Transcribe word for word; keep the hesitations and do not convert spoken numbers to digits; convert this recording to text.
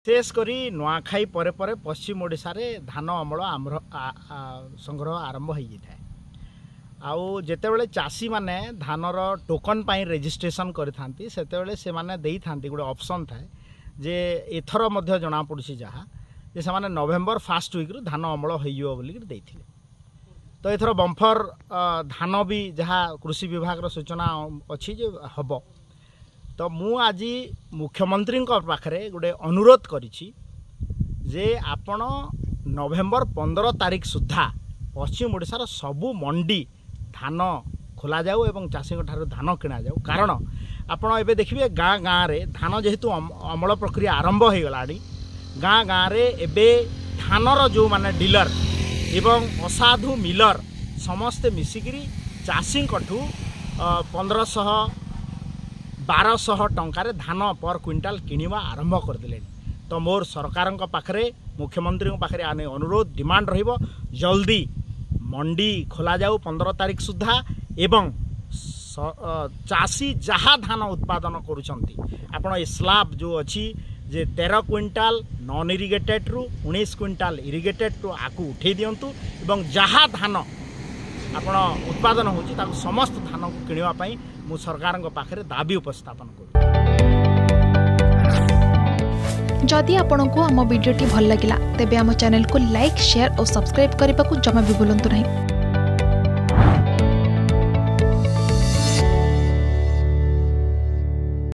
विशेषकर नुआखाई पर पर पश्चिम ओडिशा रे धान अमल आम्र संग्रह आरंभ हो जाए आउ जितेबले चाषी माने धानर टोकन पाई रजिस्ट्रेशन करथांती सेतेबले से माने देई थांती गोटे ऑप्शन थाए जे एथर मध्य जना पड़ुसी जहाँ जे से माने नवेम्बर फास्ट वीक रु धान अमल होइयो बोली देइथिले। तो एथर बम्फर धान भी जहाँ कृषि विभाग रो सूचना अच्छी जे हब। तो मु आज मुख्यमंत्री पाखरे गोटे अनुरोध करिछि जे आपण नवेम्बर पंद्रह तारीख सुधा पश्चिम ओडिशार सबु मंडी धान खोला जाऊ एवं चाषी धान किना जाऊ। कारण आपण एबे देखिए गाँ गाँव रे धान जेहेतु अमल प्रक्रिया आरंभ हो गला गाँ गाँव रे एबे धानर जो माने डीलर एवं असाधु मिलर समस्ते मिसिकिरी चाषी ठू पंद्रह शह बारह शह टंकार धान पर क्विंटाल किणवा आरंभ करदे। तो मोर सरकार पाखरे मुख्यमंत्री पाखरे आने अनुरोध डिमांड रहिबो जल्दी मंडी खोला जाऊ पंद्रह तारीख सुधा एवं चाषी जहाँ धान उत्पादन करुछंती आपण स्लाब जो अच्छी जे तेरह क्विंटाल नॉन इरिगेटेड रु उन्नीस क्विंटाल इरिगेटेड रु आकु उठे दियंतु एवं जहाँ धान आपण उत्पादन होची ताकु समस्त धान को किणवा पई मु सरकार पाखरे दाबी उपस्थापन करू। जदि आपंक आम भिडी भल लगा तेब आम चैनल को लाइक शेयर और सब्सक्राइब करने को जमा भी भूलु नहीं।